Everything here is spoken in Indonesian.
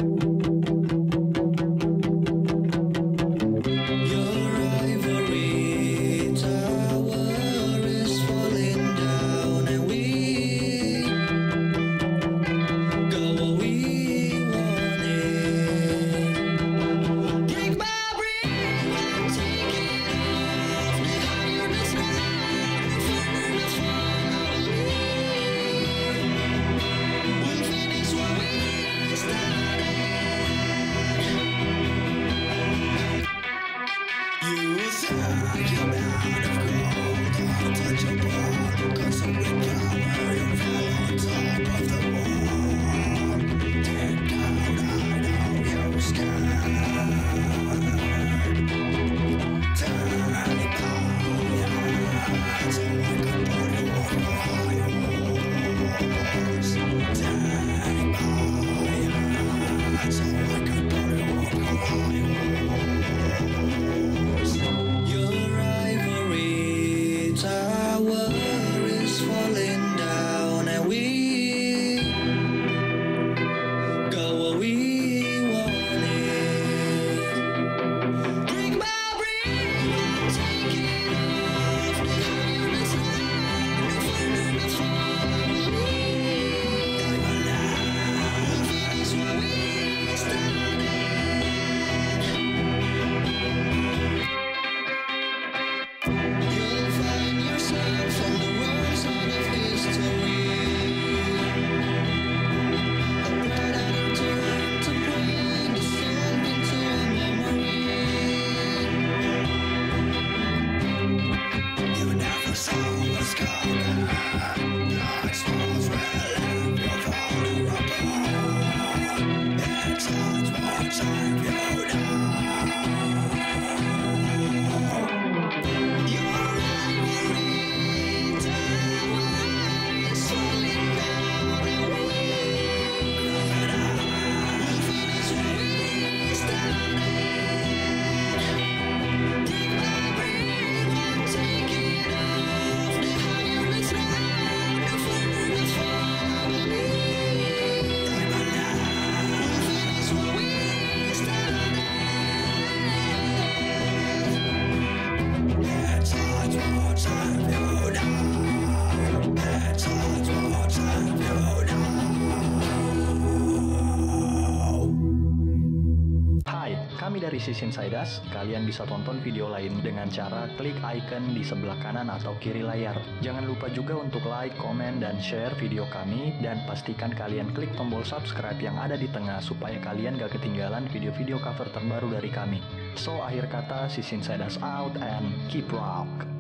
Kami dari Sisin Saidas, kalian bisa tonton video lain dengan cara klik icon di sebelah kanan atau kiri layar. Jangan lupa juga untuk like, komen, dan share video kami, dan pastikan kalian klik tombol subscribe yang ada di tengah supaya kalian gak ketinggalan video-video cover terbaru dari kami. So, akhir kata, Sisin Saidas out and keep rock!